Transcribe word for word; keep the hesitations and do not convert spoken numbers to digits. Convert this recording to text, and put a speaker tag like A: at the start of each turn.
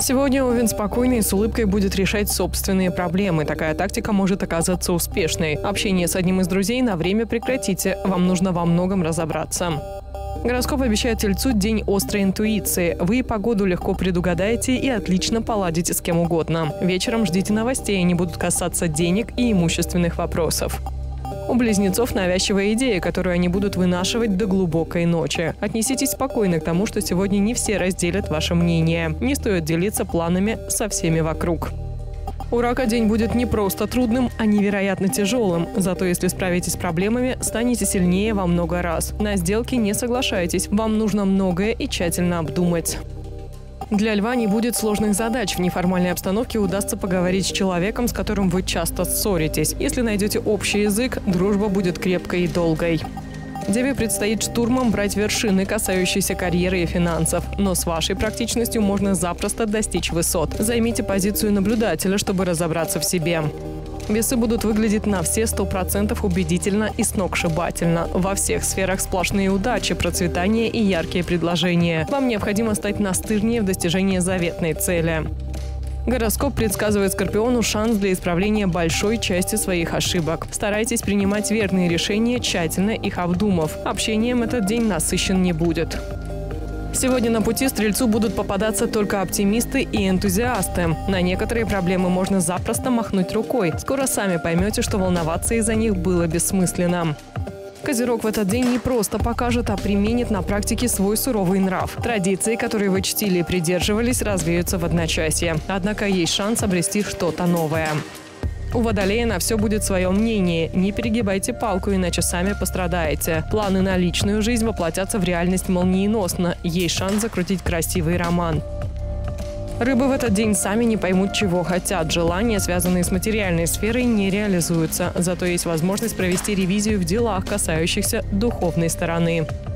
A: Сегодня Овен спокойно и с улыбкой будет решать собственные проблемы. Такая тактика может оказаться успешной. Общение с одним из друзей на время прекратите. Вам нужно во многом разобраться. Гороскоп обещает Тельцу день острой интуиции. Вы и погоду легко предугадаете и отлично поладите с кем угодно. Вечером ждите новостей, они будут касаться денег и имущественных вопросов. У близнецов навязчивая идея, которую они будут вынашивать до глубокой ночи. Отнеситесь спокойно к тому, что сегодня не все разделят ваше мнение. Не стоит делиться планами со всеми вокруг. У рака день будет не просто трудным, а невероятно тяжелым. Зато если справитесь с проблемами, станете сильнее во много раз. На сделки не соглашайтесь. Вам нужно многое и тщательно обдумать. Для льва не будет сложных задач. В неформальной обстановке удастся поговорить с человеком, с которым вы часто ссоритесь. Если найдете общий язык, дружба будет крепкой и долгой. Деве предстоит штурмом брать вершины, касающиеся карьеры и финансов. Но с вашей практичностью можно запросто достичь высот. Займите позицию наблюдателя, чтобы разобраться в себе. Весы будут выглядеть на все сто процентов убедительно и сногсшибательно. Во всех сферах сплошные удачи, процветание и яркие предложения. Вам необходимо стать настырнее в достижении заветной цели. Гороскоп предсказывает Скорпиону шанс для исправления большой части своих ошибок. Старайтесь принимать верные решения, тщательно их обдумав. Общением этот день насыщен не будет. Сегодня на пути Стрельцу будут попадаться только оптимисты и энтузиасты. На некоторые проблемы можно запросто махнуть рукой. Скоро сами поймете, что волноваться из-за них было бессмысленно. Козерог в этот день не просто покажет, а применит на практике свой суровый нрав. Традиции, которые вы чтили и придерживались, развеются в одночасье. Однако есть шанс обрести что-то новое. У Водолея на все будет свое мнение. Не перегибайте палку, иначе сами пострадаете. Планы на личную жизнь воплотятся в реальность молниеносно. Есть шанс закрутить красивый роман. Рыбы в этот день сами не поймут, чего хотят. Желания, связанные с материальной сферой, не реализуются. Зато есть возможность провести ревизию в делах, касающихся духовной стороны.